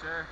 Sure.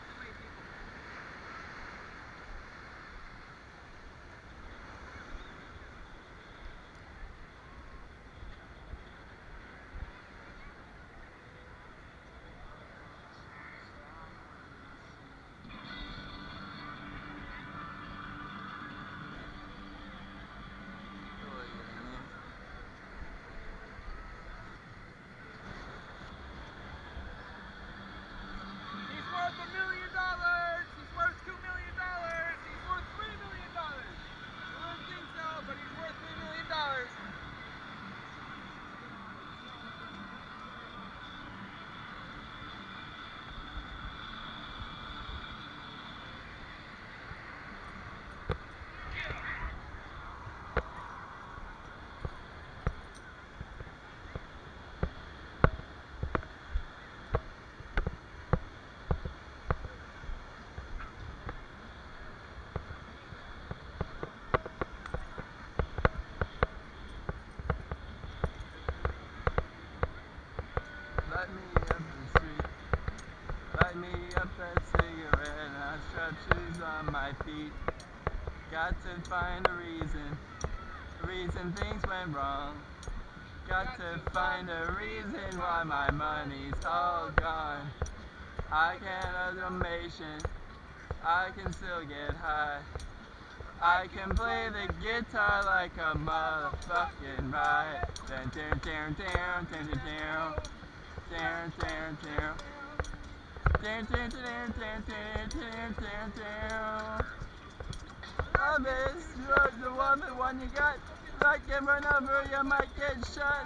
Light me up the street, light me up that cigarette, I strap shoes on my feet. Got to find a reason things went wrong. Got to find a reason why my money's all gone. I can't automation, I can still get high. I can play the guitar like a motherfucking riot. Down, down, down, down, down, down. Down, down, down. Down, down, down, down, down, down, down, down. Love is the one you got. Like get run over, you might get shot.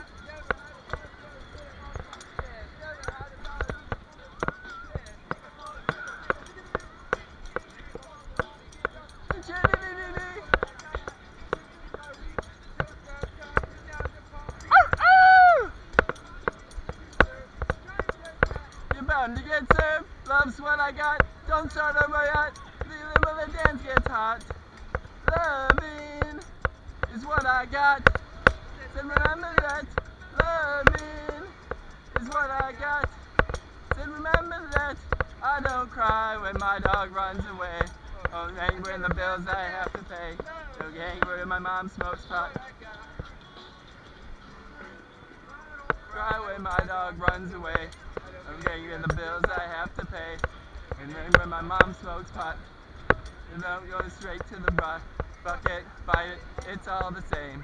You're bound to get served. Love's what I got. Don't start a riot. Feeling when the dance gets hot. Loving is what I got. So remember that. Loving is what I got. So remember that. I don't cry when my dog runs away. Oh, angry when the bills I have to pay. Don't get angry when my mom smokes pot. Cry when my dog runs away. I'm getting in the bills I have to pay. And then when my mom smokes pot, you know, go straight to the bucket, bite it, it's all the same.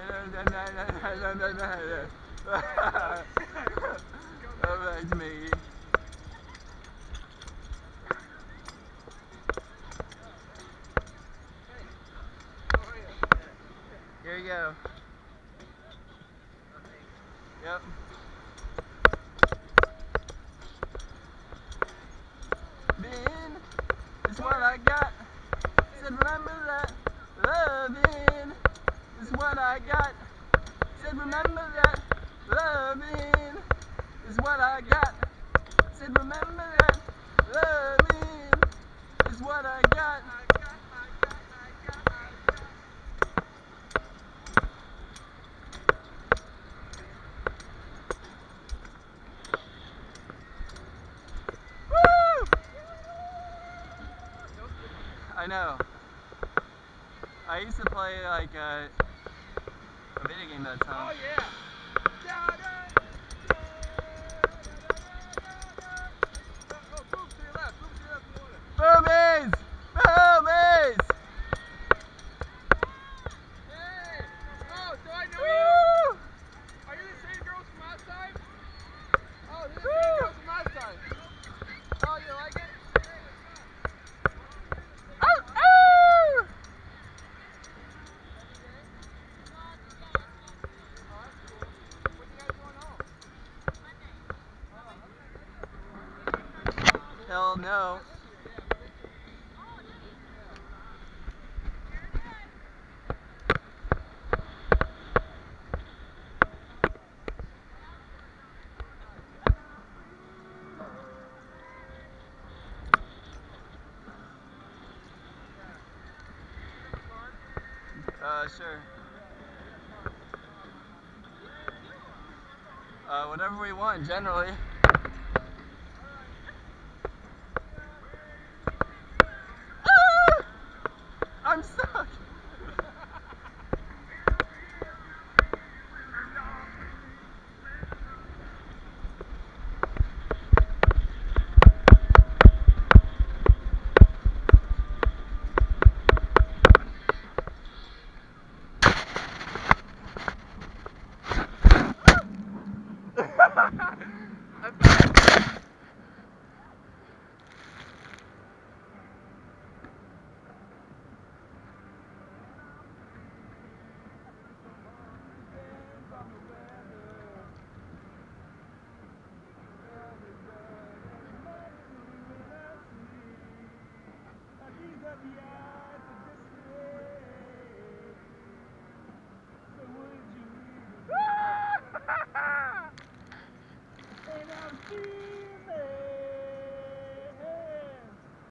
Alright, me. Here you go. Yep. Being is what I got. Said remember that. Loving is what I got. Said remember that. Loving is what I got. Said remember that. Loving is what I got. I know. I used to play like a video game that time. Oh yeah. Boom to your left. Boobies! Boobies! Hey! Oh, so I know you? Are you the same girls from last time? Oh, they're the same girls from last time. Oh, you like it? Hell no. Sure. Whatever we want, generally.